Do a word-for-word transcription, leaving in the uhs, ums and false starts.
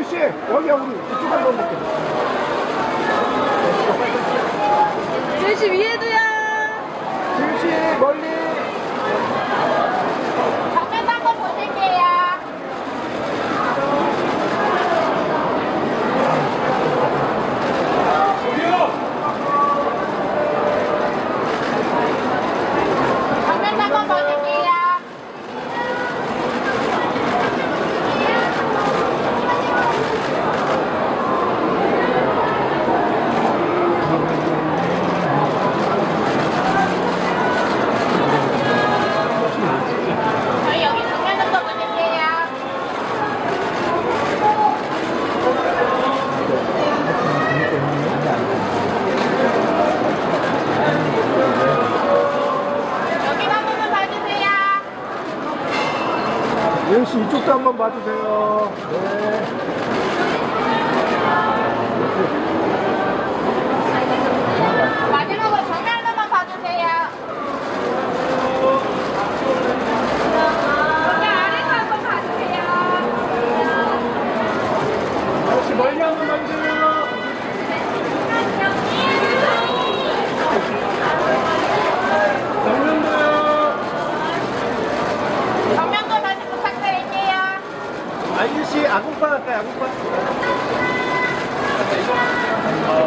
아저씨, 여기야, 우리. 이쪽 한번 볼게요. 아저씨 위에도야. 아저씨, 멀리. 정면도 한번 보실게요. 정면도 한번 보실게요. 저희 여기 정면도 보실게요. 여기도 한 번만 봐주세요. 예은씨, 이쪽도 한번 봐주세요. 네. 마지막으로 정면 한 번만 봐주세요. 정면 아래도 한번 봐주세요. 아저씨, 멀리 한번 봐주세요. 정면도요. 정면도 다시 부탁드릴게요. 아저씨, 아궁파 할까요, 아궁파?